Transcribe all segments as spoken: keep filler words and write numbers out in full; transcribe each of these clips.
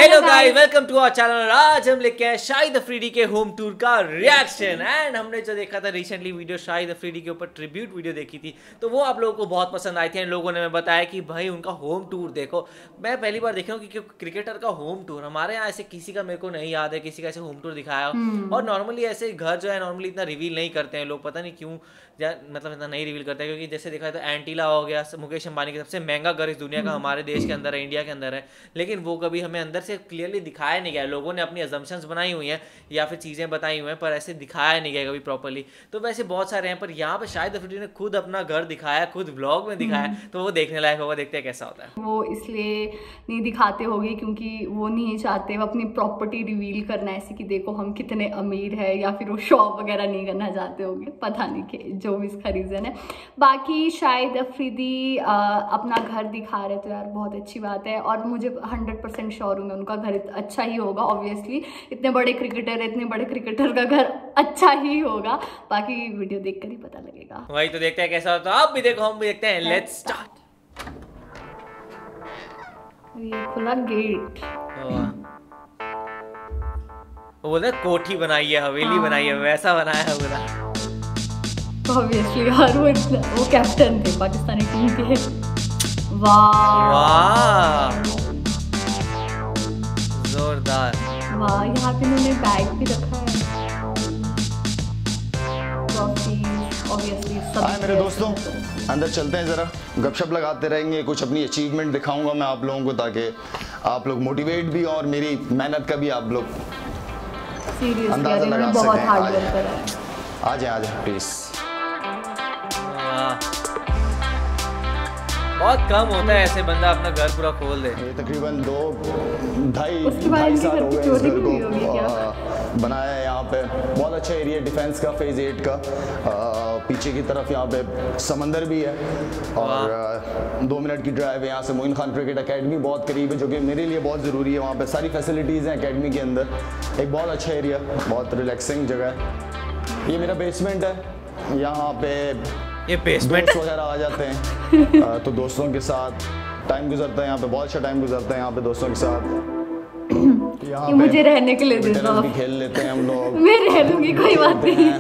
Hello guys, welcome to our channel. आज हम लेके आए शाहिद अफरीदी के होम टूर का रिएक्शन। एंड हमने जो देखा था रिसेंटली वीडियो शाहिद अफरीदी के ऊपर ट्रिब्यूट वीडियो देखी थी, तो वो आप लोगों को बहुत पसंद आई थी। एंड लोगों ने हमें बताया कि भाई उनका होम टूर देखो। मैं पहली बार देख रहा हूँ कि क्रिकेटर का होम टूर, हमारे यहाँ ऐसे किसी का मेरे को नहीं याद है किसी का ऐसे होम टूर दिखाया। और नॉर्मली ऐसे घर जो है नॉर्मली इतना रिवील नहीं करते हैं लोग, पता नहीं क्यों, मतलब इतना नहीं रिवील करते हैं। क्योंकि जैसे देखा तो एंटीला हो गया, मुकेश अंबानी का सबसे महंगा घर इस दुनिया का हमारे देश के अंदर है, इंडिया के अंदर है, लेकिन वो कभी हमें अंदर से क्लियरली दिखाया नहीं गया। लोगों ने अपनी अजम्पशंस बनाई हुई हैं या फिर चीज़ें बताई हुई हैं, पर ऐसे दिखाया नहीं गया कभी प्रॉपर्ली। तो वैसे बहुत सारे हैं, पर यहाँ पे शाहिद अफरीदी ने खुद अपना घर दिखाया, खुद व्लॉग में दिखाया, तो वो देखने लायक होगा। देखते हैं कैसा होता है। वो इसलिए नहीं दिखाते होंगे क्योंकि वो नहीं चाहते वो अपनी प्रॉपर्टी रिवील करना, ऐसे कि देखो हम कितने अमीर है, या फिर वो शॉप वगैरह नहीं करना चाहते होंगे, पता नहीं कि जो भी इसका रीज़न है। बाकी शाहिद अफरीदी अपना घर दिखा रहे तो यार बहुत अच्छी बात है, और मुझे हंड्रेड परसेंट श्योर हूँ मैं उनका घर अच्छा ही होगा। ऑब्वियसली इतने बड़े क्रिकेटर है, इतने बड़े क्रिकेटर का घर अच्छा ही होगा। बाकी वीडियो देखकर ही पता लगेगा। वही तो देखते हैं कैसा होता है। आप भी देखो, हम भी देखते हैं। Let's start. ये खुला गेट, वो बोलते कोठी बनाई है, हवेली बनाई है, वैसा बनाया है पूरा। ऑब्वियसली यार वो वो कैप्टन थे पाकिस्तानी टीम के। वाह वाह जोरदार। वाह, यहाँ पे उन्होंने बैग भी रखा है। हाय मेरे दोस्तों, अंदर चलते हैं, ज़रा गपशप लगाते रहेंगे। कुछ अपनी अचीवमेंट दिखाऊंगा मैं आप लोगों को, ताकि आप लोग मोटिवेट भी और मेरी मेहनत का भी आप लोग अंदाजा लगा सकें। आ जाए आ जाए प्लीज़। बहुत कम होता है ऐसे बंदा अपना घर पूरा खोल दे। ये तकरीबन दो ढाई ढाई साल हो गए इस घर को बनाया है। यहाँ पे बहुत अच्छा एरिया डिफेंस का, फेज एट का। आ, पीछे की तरफ यहाँ पे समंदर भी है, और आ, दो मिनट की ड्राइव है यहाँ से। मोइन खान क्रिकेट एकेडमी बहुत करीब है, जो कि मेरे लिए बहुत ज़रूरी है। वहाँ पे सारी फैसिलिटीज़ हैं एकेडमी के अंदर। एक बहुत अच्छा एरिया, बहुत रिलैक्सिंग जगह है। ये मेरा बेसमेंट है, यहाँ पे ये बेसमेंट वगैरह आ जाते हैं। आ, तो दोस्तों के साथ टाइम गुजरता है यहाँ पे, बहुत अच्छा टाइम गुजरता है यहाँ पे दोस्तों के साथ। यहाँ पे मुझे रहने के लिए दे दो, भी खेल लेते हैं हम लोग। मैं रह लूंगी, कोई बात नहीं।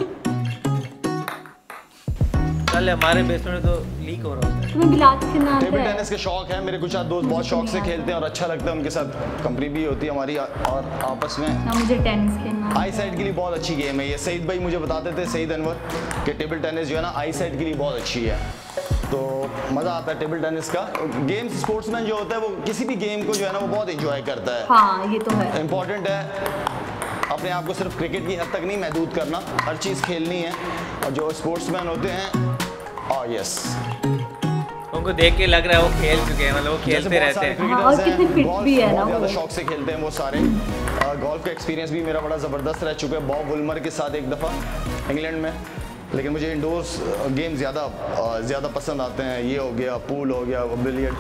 चल हमारे बेसमेंट में तो लीक हो रहा है। तुम्हें गिलास खेलना आता है? टेबल टेनिस का शौक है मेरे, कुछ दोस्त बहुत शौक से खेलते हैं और अच्छा लगता है, उनके साथ कंपनी भी होती है हमारी और आपस में। ना मुझे टेनिस खेलना। आई साइड के लिए बहुत अच्छी गेम है ये। सईद भाई मुझे बताते थे, सईद अनवर, कि टेबल टेनिस जो है ना आई साइड के लिए बहुत अच्छी है। तो मज़ा आता है टेबल टेनिस का। गेम्स स्पोर्ट्समैन जो होता है वो किसी भी गेम को जो है ना वो बहुत इंजॉय करता है। हाँ ये तो है। इम्पॉर्टेंट है अपने आप को सिर्फ क्रिकेट की हद तक नहीं महदूद करना, हर चीज़ खेलनी है। और जो स्पोर्ट्समैन होते हैं, oh, yes. उनको देख के लग रहा है वो खेल चुके हैं, मतलब वो खेलते रहते हैं। हाँ, और कितने फिट भी है ना, ज़्यादा शौक से खेलते हैं वो सारे। गोल्फ का एक्सपीरियंस भी मेरा बड़ा ज़बरदस्त रह चुका है, बॉब वुलमर के साथ एक दफ़ा इंग्लैंड में। लेकिन मुझे इंडोर्स गेम ज़्यादा ज़्यादा पसंद आते हैं। ये हो गया, पूल हो गया, बिलियर्ड,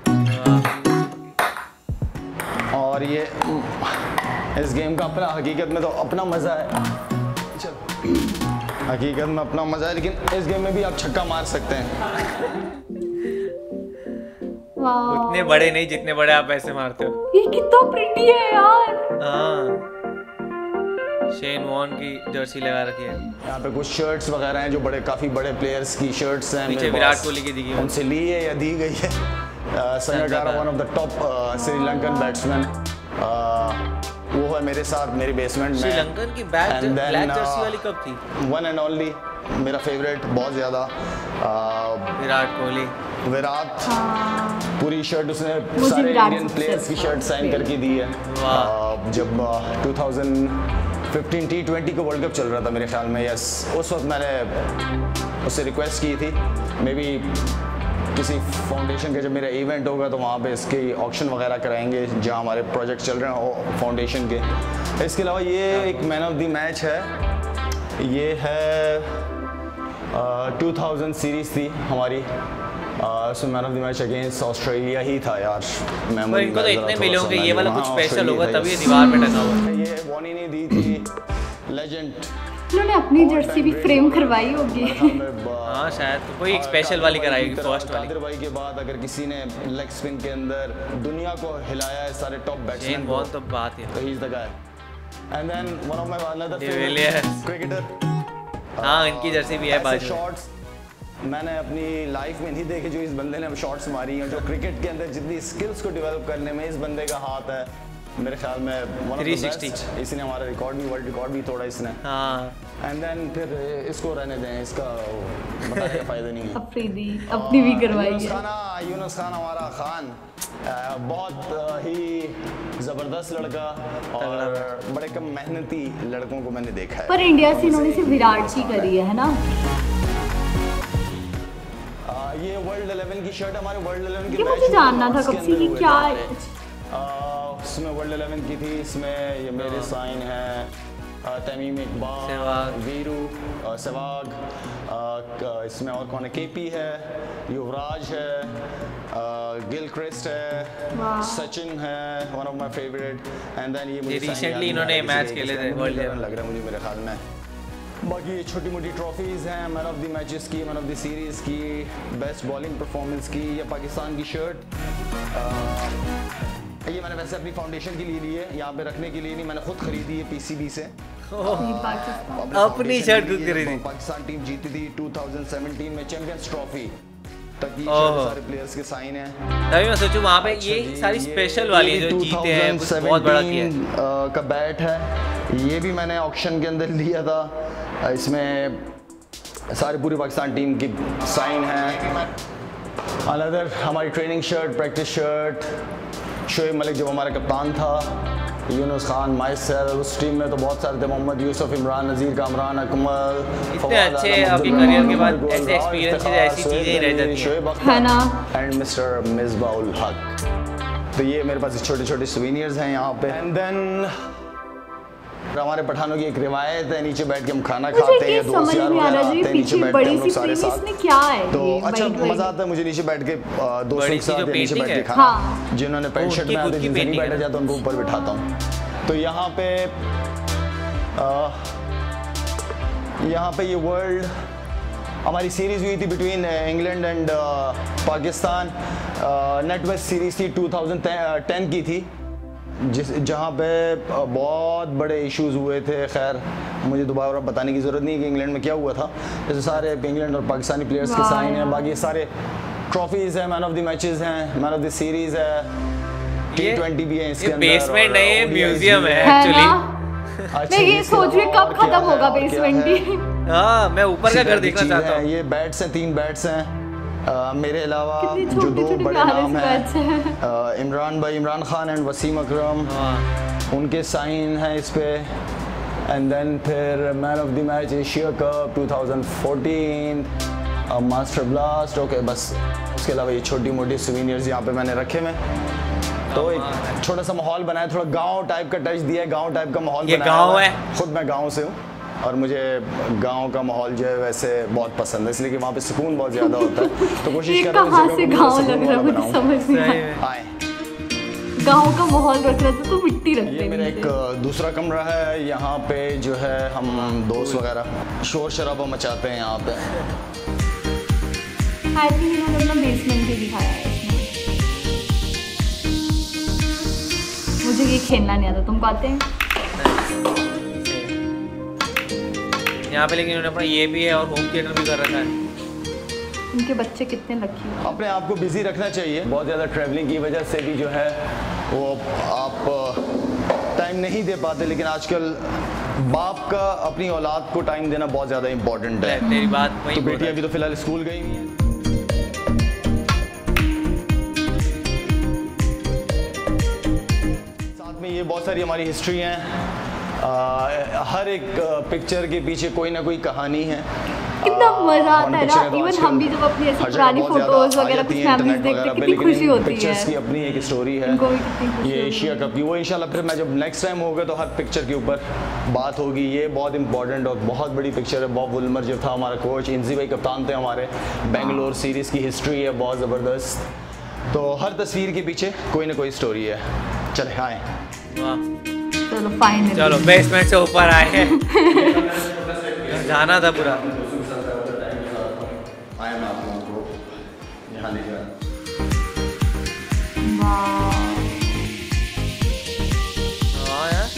और ये इस गेम का अपना हकीकत में तो अपना मज़ा है। चल हकीकत में अपना मज़ा है, लेकिन इस गेम में भी आप छक्का मार सकते हैं। उतने बड़े नहीं जितने बड़े आप ऐसे मारते हो। ये कितना प्रिटी है यार। हाँ, शेन वॉर्न की जर्सी लगा रखी है। यहाँ पे कुछ शर्ट्स वगैरह हैं जो बड़े काफ़ी बड़े प्लेयर्स की शर्ट्स हैं। पीछे विराट कोहली की दी गई, उनसे ली है या दी गई है। Sangakkara one of the top Sri Lankan batsman, वो है मेरे साथ मेरे बेसमेंट में। श्रीलंकन की बैक ब्लैक जर्सी वाली कब थी? वन एंड ओनली मेरा फेवरेट, बहुत ज़्यादा, विराट कोहली। विराट पूरी शर्ट उसने सारे इंडियन प्लेयर्स की शर्ट साइन करके दी है। जब two thousand fifteen T twenty का वर्ल्ड कप चल रहा था मेरे ख्याल में, यस, उस वक्त मैंने उससे रिक्वेस्ट की थी। मे बी किसी फाउंडेशन का जब मेरा इवेंट होगा तो वहाँ पे इसके ऑक्शन वगैरह कराएंगे, जहाँ हमारे प्रोजेक्ट चल रहे हैं फाउंडेशन के। इसके अलावा ये एक मैन ऑफ द मैच है, ये है टू थाउजेंड सीरीज़ थी हमारी, so man of the match against Australia ही था यार। पर इनको तो इतने मिले होंगे, ये वाला कुछ स्पेशल होगा तभी ये दीवार पे टंगा हुआ है। ये वॉनी ने दी थी लेजेंड उन्होंने अपनी जर्सी भी फ्रेम करवाई होगी। हाँ शायद तो कोई एक स्पेशल वाली कराई होगी, फर्स्ट वाली। कादिर भाई के बाद अगर किसी ने लेग स्पिन के अंदर दुनिया को हिलाया है सारे टॉप बैट्समैन को, तो बात है, तो he is the guy. And then one of my another favourite cricketer. हाँ इनकी जर्सी भी है बाजू। शॉट्स मैंने अपनी लाइफ में नहीं देखे जो इस बंदे ने शॉट्स मारी हैं, जो क्रिकेट के अंदर जितनी स्किल्स को डेवलप करने में इस बंदे का हाथ है, मेरे ख्याल में वन ऑफ द बेस्ट। इसने हमारा रिकॉर्ड भी, वर्ल्ड रिकॉर्ड भी तोड़ा इसने। हाँ एंड देन फिर इसको रहने दें, इसका बताने का फायदा नहीं है। अफरीदी अपनी भी करवाई है। खाना यूनुस खान हमारा खान बहुत ही जबरदस्त लड़का और बड़े कम मेहनती लड़कों को मैंने देखा है। पर इंडिया से इन्होंने सिर्फ विराट की करी है ना। ये वर्ल्ड इलेवन की शर्ट हमारे वर्ल्ड इलेवन की, ये मुझे जानना था कब से कि क्या है। इसमें वर्ल्ड इलेवन की थी, इसमें ये मेरे साइन है तमीम इकबाल, वीरू, सहवाग, इसमें और कौन है, केपी है, युवराज है, गिल क्रिस्ट है, सचिन है, one of my favourite. And then ये मुझे रिसेंटली इन्होंने मैच खेले थे वर्ल्ड इलेवन, लग रहा है मुझे मेरे ख्याल में। बाकी ये छोटी मोटी ट्रॉफीज हैं, मैन ऑफ द मैचेस की, मैन ऑफ द सीरीज़ की, बेस्ट बॉलिंग परफॉर्मेंस की, या पाकिस्तान की शर्ट। ये मैंने वैसे अपनी फाउंडेशन के लिए ली है, यहाँ पे रखने के लिए नहीं, मैंने खुद खरीदी है पीसीबी से। अपनी शर्ट खुद खरीदी। पाकिस्तान टीम जीती थी टू थाउजेंड सेवेंटीन में चैंपियंस ट्रॉफी, तक ये सारे प्लेयर्स के साइन हैं। तभी मैं सोचूं वहाँ पे ये सारी स्पेशल वाली है जो जीते हैं, कुछ बहुत बड़ा किया है। का बैट है, ये भी मैंने ऑक्शन के अंदर लिया था, इसमें सारी पूरी पाकिस्तान टीम की साइन है। अनदर हमारी training shirt, practice shirt, Shoaib Malik जब हमारा कप्तान था, यूनुस खान, माई सेल्फ, उस टीम में तो बहुत सारे थे, मोहम्मद यूसुफ, इमरान नज़ीर, कामरान अकमल, इतने अच्छे अभी करियर के बाद ऐसे एक्सपीरियंसेस, ऐसी चीज़ें ही रह जाती हैं ना। एंड मिस्टर मिसबाउल हक। तो ये मेरे पास छोटे छोटे सुवीनियर्स हैं यहाँ पे। एंड देन हमारे पठानों की एक रिवायत है, नीचे बैठ के हम खाना खाते हैं, दोस्त यार वगैरह आते हैं, नीचे बैठ के हम लोग सारे साथ। क्या है तो अच्छा मजा आता है मुझे नीचे बैठ के दोस्तों के साथ नीचे बैठ के खाना। जिन्होंने पैंट शर्ट में आते जिनसे नहीं बैठा जाता उनको ऊपर बिठाता हूँ। तो यहाँ पे यहाँ पे ये वर्ल्ड हमारी सीरीज हुई थी between England and Pakistan, NatWest series थी टू थाउजेंड टेन की थी, जिस जहाँ पे बहुत बड़े इश्यूज हुए थे। खैर मुझे दोबारा बताने की ज़रूरत नहीं है कि इंग्लैंड में क्या हुआ था। जैसे सारे इंग्लैंड और पाकिस्तानी प्लेयर्स के साइन हैं, बाकी सारे ट्रॉफीज़ हैं, मैन ऑफ द मैचेस हैं, मैन ऑफ द सीरीज़ है, टी ट्वेंटी भी है इसके अंदर। बेसमेंट नहीं है, म्यूजियम है एक्चुअली। मैं ये सोच रही कब खत्म होगा बेसमेंट ही। हाँ मैं ऊपर का घर देखना चाहता हूँ। ये बैट्स हैं, तीन बैट्स हैं। Uh, मेरे अलावा जो दो बड़े नाम हैं, इमरान भाई, इमरान खान एंड वसीम अकरम, उनके साइन हैं इस पे। एंड देन फिर man of the match Asia cup two thousand fourteen, master blast. Okay बस उसके अलावा ये छोटी मोटी सुवीनियर्स यहाँ पे मैंने रखे में। तो एक छोटा सा माहौल बनाया, थोड़ा गांव टाइप का टच दिया है, गांव टाइप का माहौल बनाया। गांव है, खुद मैं गांव से हूँ और मुझे गांव का माहौल जो है वैसे बहुत पसंद है, इसलिए कि वहाँ पे सुकून बहुत ज़्यादा होता है। तो कोशिश कर रहा हूँ कहाँ से गांव लग रहा है मुझे समझ नहीं आए। गांव का माहौल रख रहे थे तो मिट्टी रख ये मेरा एक दूसरा कमरा है, यहाँ पे जो है हम दोस्त वगैरह शोर शराबा मचाते हैं यहाँ पे। आई थिंक इन्होंने अपना बेसमेंट भी दिखाया है। मुझे ये खेलना नहीं आता, तुमको आते हैं? यहाँ पे लेकिन उन्होंने अपना ये भी है और होम थिएटर भी कर रखा है। उनके बच्चे कितने लकी हैं। अपने आप को बिजी रखना चाहिए, बहुत ज़्यादा ट्रैवलिंग की वजह से भी जो है वो आप टाइम नहीं दे पाते, लेकिन आजकल बाप का अपनी औलाद को टाइम देना बहुत ज़्यादा इम्पोर्टेंट है। तेरी बात वही। तो बेटी अभी तो फिलहाल स्कूल गई हुई है। साथ में ये बहुत सारी हमारी हिस्ट्री हैं। आ, हर एक पिक्चर के पीछे कोई ना कोई कहानी है। कितना मजा आता है ना। इवन हम भी जब अपनी ऐसी पुरानी फोटोज वगैरह कुछ मेमोरीज देखते हैं कितनी खुशी होती है। पिक्चर्स की अपनी एक स्टोरी है। ये एशिया कप की, वो इंशाल्लाह फिर मैं जब नेक्स्ट टाइम होगा तो हर पिक्चर के ऊपर बात होगी। ये बहुत इंपॉर्टेंट और बहुत बड़ी पिक्चर है। बॉब वुलमर जो था हमारा कोच, इंजी भाई कप्तान थे हमारे, बेंगलोर सीरीज़ की हिस्ट्री है बहुत ज़बरदस्त। तो हर तस्वीर के पीछे कोई ना कोई स्टोरी है। चले आए, चलो फाइनली चलो बेसमेंट से ऊपर आए हैं। जाना था पूरा। आया मैं आप लोगों को यहाँ ले जाऊँ। हाँ यार,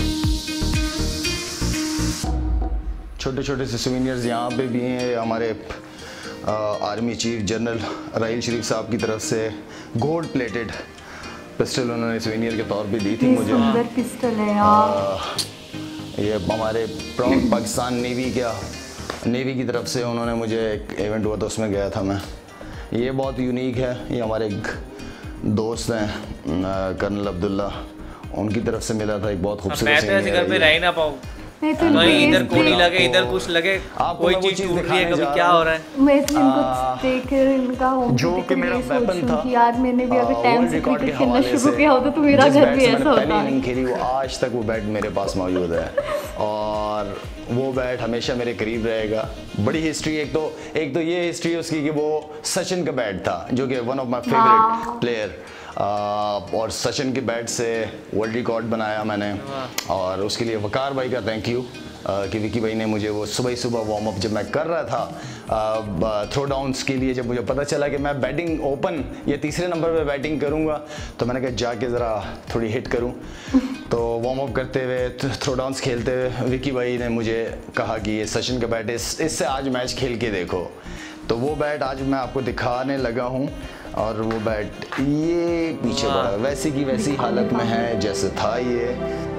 छोटे छोटे से सोवेनियर्स यहाँ पे भी हैं। हमारे आ, army chief general Raheel Sharif साहब की तरफ से गोल्ड प्लेटेड पिस्टल उन्होंने सोवेनियर के तौर पे दी थी मुझे। सुंदर पिस्टल है यार। ये हमारे प्राउड पाकिस्तान नेवी क्या नेवी की तरफ से उन्होंने मुझे एक इवेंट हुआ था, उसमें गया था मैं। ये बहुत यूनिक है। ये हमारे एक दोस्त हैं कर्नल अब्दुल्ला, उनकी तरफ से मिला था। एक बहुत खूबसूरत मैं तो ऐसे घर पे रह ही ना पाऊँ, मैं तो कहीं इधर कोनी लगे इधर कुछ लगे, कोई चीज टूट रही है, कभी क्या हो रहा है। मैं तो इनको देख कर इनका होम जो कि मेरा वेपन था कि यार मैंने भी अगर टाइम से क्रिकेट खेलना शुरू किया होता तो मेरा घर भी ऐसा होता। पहले नहीं खेली वो, आज तक वो बैट मेरे पास मौजूद है और वो बैट हमेशा मेरे करीब रहेगा। बड़ी हिस्ट्री, एक तो एक तो ये हिस्ट्री उसकी कि वो सचिन का बैट था जो कि one of my favourite player, और सचिन के बैट से वर्ल्ड रिकॉर्ड बनाया मैंने। और उसके लिए वकार भाई का थैंक यू कि विकी भाई ने मुझे वो सुबह सुबह वार्म अप जब मैं कर रहा था थ्रो डाउन्स के लिए, जब मुझे पता चला कि मैं बैटिंग ओपन या तीसरे नंबर पे बैटिंग करूंगा तो मैंने कहा जाके ज़रा थोड़ी हिट करूं। तो वार्म अप करते हुए थ्रो डाउन्स खेलते हुए विकी भाई ने मुझे कहा कि ये सचिन का बैट है, इस, इससे आज मैच खेल के देखो। तो वो बैट आज मैं आपको दिखाने लगा हूँ और वो बैट ये पीछे पड़ा वैसी की वैसी हालत में है जैसे था ये।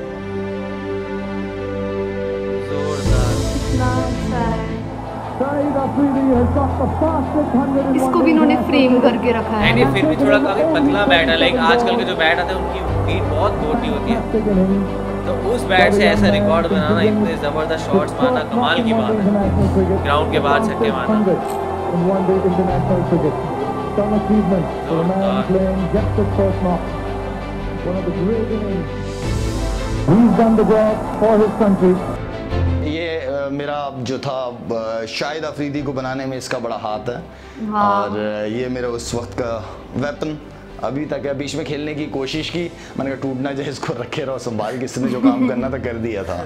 इसको भी इन्होंने फ्रेम करके रखा है। नहीं फिर भी थोड़ा काफी पतला बैट है, लाइक आजकल के जो बैट आते हैं उनकी फीट बहुत मोटी होती है, तो उस बैट से ऐसा रिकॉर्ड बनाना, इतने जबरदस्त शॉट्स मारना कमाल की बात है। ग्राउंड के बाहर छक्के मारना। ये मेरा जो था शाहिद अफरीदी को बनाने में इसका बड़ा हाथ है, और ये मेरा उस वक्त का वेपन अभी तक है। बीच में खेलने की कोशिश की, मैंने कहा टूट ना जाए, इसको रखे रहो संभाल के, इसने जो काम करना था कर दिया था।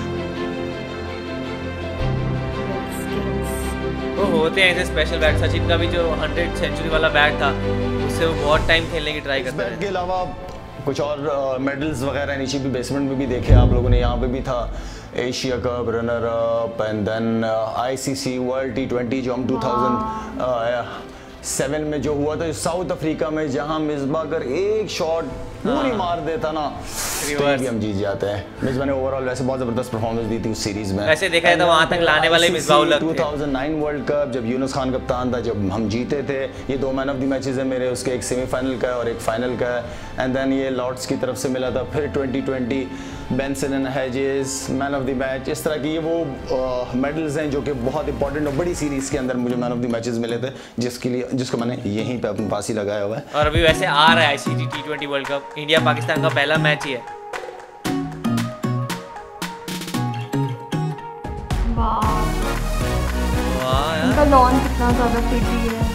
तो होते हैं ऐसे स्पेशल बैट। सचिन का भी जो हंड्रेड सेंचुरी वाला बैट था उससे वो बहुत टाइम खेलने की ट्राई करता है। के अलावा कुछ और मेडल्स वगैरह नीचे भी बेसमेंट में भी देखे आप लोगों ने। यहाँ पे भी था Asia cup runner up and then ICC world T twenty जो हम टू थाउजेंड सेवन में जो हुआ था साउथ अफ्रीका में, जहां मिसबा कर एक शॉट पूरी मार देता ना तो भी हम जीत जाते हैं। मिसबा ने ओवरऑल वैसे बहुत जबरदस्त परफॉर्मेंस दी थी उस सीरीज में। वैसे देखा है तो वहां तक लाने वाले मिसबाउल लगते हैं। Two thousand nine world cup जब यूनुस खान कप्तान था, जब हम जीते थे, ये दो मैन ऑफ द मैचेस है मेरे, उसके एक सेमीफाइनल का है और एक फाइनल का है। एंड देन ये लॉर्ड्स की तरफ से मिला था। फिर twenty twenty Benson and Hedges man of the match. इस तरह की ये वो मेडल्स हैं जो कि बहुत इंपॉर्टेंट और बड़ी सीरीज के अंदर मुझे मैन ऑफ द मैचेस मिले थे, जिसके लिए जिसको मैंने यहीं पे अपने पास ही लगाया हुआ है। और अभी वैसे आ रहा है ICC T twenty world cup, India Pakistan का पहला मैच ही है। वाह, इनका लॉन कितना ज्यादा प्रीटी है।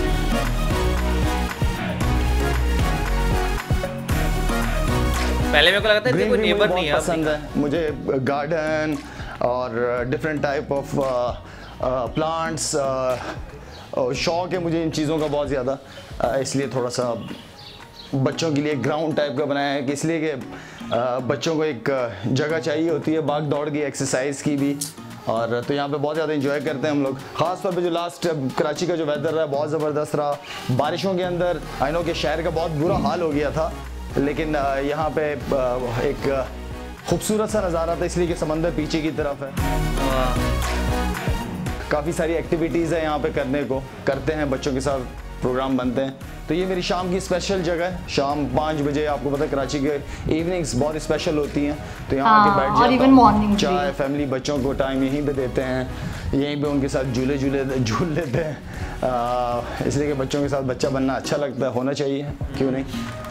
पहले मेरे को लगता है कोई नेबर नहीं है। पसंद है मुझे गार्डन और डिफरेंट टाइप ऑफ प्लांट्स, शौक है मुझे इन चीज़ों का बहुत ज़्यादा, इसलिए थोड़ा सा बच्चों के लिए ग्राउंड टाइप का बनाया है कि इसलिए कि बच्चों को एक जगह चाहिए होती है भाग दौड़ की, एक्सरसाइज की भी, और तो यहाँ पे बहुत ज़्यादा एंजॉय करते हैं हम लोग। ख़ास तौर पे जो लास्ट कराची का जो वेदर रहा बहुत ज़बरदस्त रहा बारिशों के अंदर। आई नो कि शहर का बहुत बुरा हाल हो गया था, लेकिन यहाँ पे एक खूबसूरत सा नज़ारा था इसलिए कि समंदर पीछे की तरफ है। काफ़ी सारी एक्टिविटीज़ है यहाँ पे करने को, करते हैं बच्चों के साथ प्रोग्राम बनते हैं। तो ये मेरी शाम की स्पेशल जगह है। शाम पाँच बजे आपको पता है कराची के इवनिंग्स बहुत स्पेशल होती हैं, तो यहाँ आके बैठ जाता हूँ, चाय फैमिली बच्चों को टाइम यहीं पे देते हैं, यहीं पे उनके साथ झूले झूले झूल लेते हैं, इसलिए कि बच्चों के साथ बच्चा बनना अच्छा लगता है, होना चाहिए, क्यों नहीं।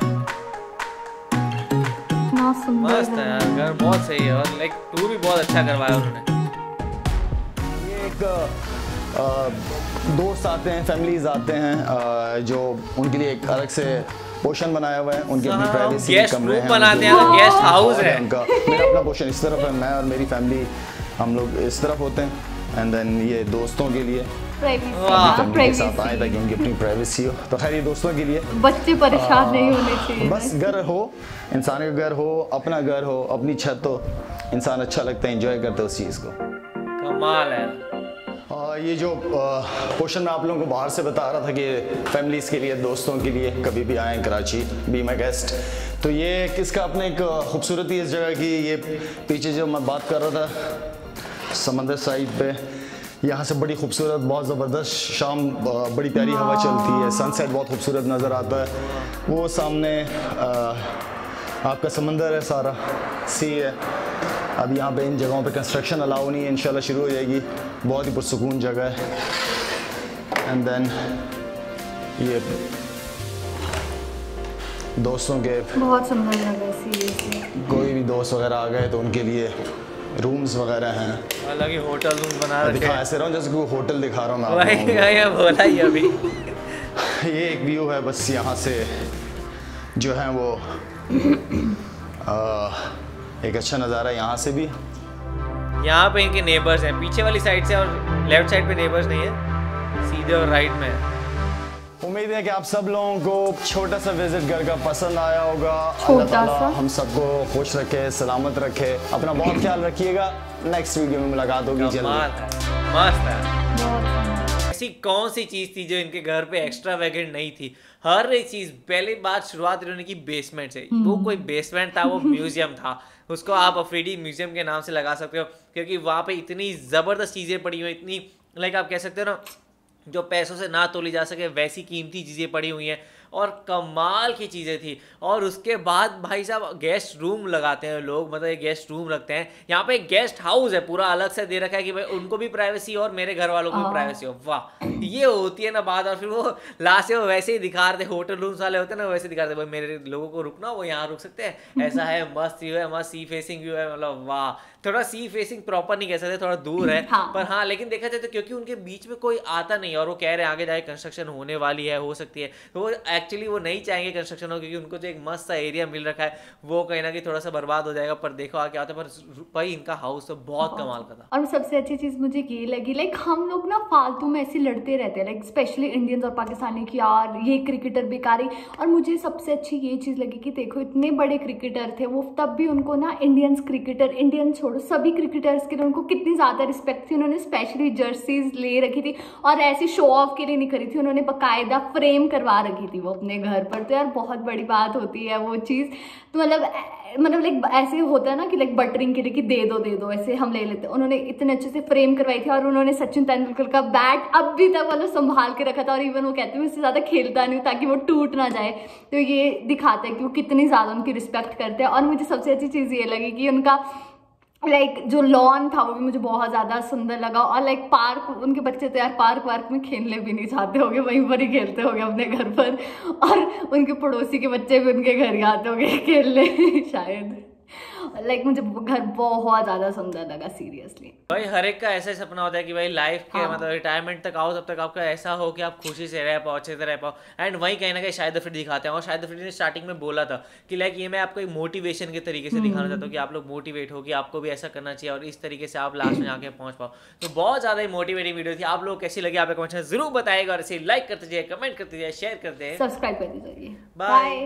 मस्त है यार, घर बहुत सही है और लाइक टूर भी बहुत अच्छा करवाया उन्होंने। ये एक दोस्त आते हैं, फैमिलीज आते हैं जो उनके लिए एक अलग से पोर्शन बनाया हुआ है, उनकी अपनी प्राइवेसी के कमरे हैं, बनाते हैं, तो गेस्ट हाउस है उनका। मेरा अपना पोर्शन इस तरफ है, मैं और मेरी फैमिली हम लोग इस तरफ होते हैं, एंड देन ये दोस्तों के लिए प्राइवेसी के साथ आए ताकि उनकी अपनी प्राइवेसी हो। तो खैर ये दोस्तों के लिए, बच्चे परेशान नहीं होने चाहिए। बस घर हो, इंसान का घर हो, अपना घर हो, अपनी छत हो, इंसान अच्छा लगता है, एंजॉय करता है उस चीज़ को। कमाल है। आ, ये जो पोर्शन मैं आप लोगों को बाहर से बता रहा था कि फैमिलीज़ के लिए, दोस्तों के लिए कभी भी आएँ कराची, बी माई गेस्ट, तो ये किसका अपने एक खूबसूरती इस जगह की, ये पीछे जो मैं बात कर रहा था समंदर साइड पे, यहाँ से बड़ी खूबसूरत, बहुत ज़बरदस्त शाम, बड़ी प्यारी हवा चलती है, सनसेट बहुत खूबसूरत नज़र आता है। वो सामने आ, आपका समंदर है, सारा सी है। अब यहाँ पे इन जगहों पे कंस्ट्रक्शन अलाउ नहीं है, इंशाल्लाह शुरू हो जाएगी। बहुत ही पुरसुकून जगह है। एंड देन ये दोस्तों के, बहुत सुंदर जगह है सीरियसली। कोई भी दोस्त वगैरह आ गए तो उनके लिए रूम्स वगैरह हैं, अलग ही होटल रूम बना रखे दिखा ऐसे रहा हूँ जैसे कोई होटल दिखा रहा हूँ मैं वही वही बोला ही अभी। ये एक व्यू है, बस यहाँ से जो है वो आ, एक अच्छा नज़ारा है यहाँ से भी। यहाँ पे इनके नेबर्स हैं पीछे वाली साइड से, और लेफ्ट साइड पे नेबर्स नहीं है, सीधे और राइट में। उम्मीद है कि आप सब लोगों को छोटा सा विजिट घर का पसंद आया होगा। छोटा सा हम सबको खुश रखे, सलामत रखे, अपना बहुत ख्याल रखिएगा। नेक्स्ट वीडियो में मुलाकात होगी जल्दी। मस्त है। ऐसी कौन सी चीज थी जो इनके घर पे एक्स्ट्रा वैगेंट नहीं थी? हर एक चीज, पहली बात शुरुआत इन्होंने की बेसमेंट से। वो कोई बेसमेंट था, वो म्यूजियम था। उसको आप अफरीदी म्यूजियम के नाम से लगा सकते हो, क्योंकि वहाँ पे इतनी जबरदस्त चीजें पड़ी हुई, इतनी लाइक आप कह सकते हो ना जो पैसों से ना तोली जा सके वैसी कीमती चीज़ें पड़ी हुई हैं, और कमाल की चीज़ें थी। और उसके बाद भाई साहब गेस्ट रूम लगाते हैं लोग, मतलब एक गेस्ट रूम रखते हैं। यहाँ पे एक गेस्ट हाउस है पूरा अलग से दे रखा है कि भाई उनको भी प्राइवेसी और मेरे घर वालों को भी प्राइवेसी हो। वाह, ये होती है ना बात। और फिर वो लास्ट में वो वैसे ही दिखा रहे, होटल रूम्स वाले होते हैं ना, वैसे दिखा रहे भाई मेरे लोगों को रुकना, वो यहाँ रुक सकते हैं, ऐसा है, मस्त व्यू है, मस्त सी फेसिंग व्यू है। मतलब वाह, थोड़ा सी फेसिंग प्रॉपर नहीं कह सकते, थोड़ा दूर है, हाँ। पर हाँ लेकिन देखा जाए तो क्योंकि उनके बीच में कोई आता नहीं, और वो कह रहे हैं आगे जाके कंस्ट्रक्शन होने वाली है, हो सकती है, तो वो एक्चुअली वो नहीं चाहेंगे कंस्ट्रक्शन हो, क्योंकि उनको जो एक मस्त सा एरिया मिल रखा है वो कहीं ना कहीं थोड़ा सा बर्बाद हो जाएगा। पर देखो आगे आता है। पर भाई इनका हाउस तो बहुत कमाल का था। और सबसे अच्छी चीज मुझे ये लगी, लाइक हम लोग ना फालतू में ऐसे लड़ते रहते हैं, लाइक स्पेशली इंडियंस और पाकिस्तानी की, यार ये क्रिकेटर बेकार है। और मुझे सबसे अच्छी ये चीज लगी कि देखो इतने बड़े क्रिकेटर थे वो, तब भी उनको ना इंडियंस क्रिकेटर, इंडियन छोड़ो सभी क्रिकेटर्स के लिए उनको कितनी ज्यादा रिस्पेक्ट थी। उन्होंने स्पेशली जर्सीज ले रखी थी, और ऐसी शो ऑफ के लिए नहीं करी थी, उन्होंने बाकायदा फ्रेम करवा रखी थी वो अपने घर पर। तो यार बहुत बड़ी बात होती है वो चीज़। तो मतलब मतलब लाइक ऐसे होता है ना कि लाइक बटरिंग के लिए कि दे दो दे दो ऐसे हम ले लेते हैं। उन्होंने इतने अच्छे से फ्रेम करवाई थी, और उन्होंने सचिन तेंदुलकर का बैट अब भी तक मतलब संभाल के रखा था, और इवन वो कहते हैं उससे ज़्यादा खेलता नहीं ताकि वो टूट ना जाए। तो ये दिखाता है कि वो कितनी ज़्यादा उनकी रिस्पेक्ट करते हैं। और मुझे सबसे अच्छी चीज़ ये लगी कि उनका लाइक like, जो लॉन था वो भी मुझे बहुत ज़्यादा सुंदर लगा। और लाइक like, पार्क, उनके बच्चे तो यार पार्क वार्क में खेलने भी नहीं चाहते होंगे, वहीं पर ही खेलते होंगे अपने घर पर। और उनके पड़ोसी के बच्चे भी उनके घर ही आते होंगे खेलने शायद। लाइक like, मुझे घर बहुत ज़्यादा सुंदर लगा सीरियसली। भाई हर एक का ऐसा सपना होता है कि भाई लाइफ के हाँ। मतलब रिटायरमेंट तक आओ, तब तक आपका ऐसा हो कि आप खुशी से रह पाओ, अच्छे से रह पाओ। एंड वही कहीं ना कहीं शाहिद अफरीदी दिखाते हैं। और शाहिद अफरीदी ने स्टार्टिंग में बोला था कि लाइक ये मैं आपको एक मोटिवेशन के तरीके से दिखाना चाहता हूँ कि आप लोग मोटिवेट हो कि आपको भी ऐसा करना चाहिए, और इस तरीके से आप लास्ट में आके पहुंच पाओ। तो बहुत ज़्यादा ही मोटिवेटिंग वीडियो थी। आप लोग कैसी लगी आप कमेंट में जरूर बताएगा, और इसे लाइक करते जाइए, कमेंट करते जाइए, शेयर करते हैं, सब्सक्राइब कर दीजिए। बाय।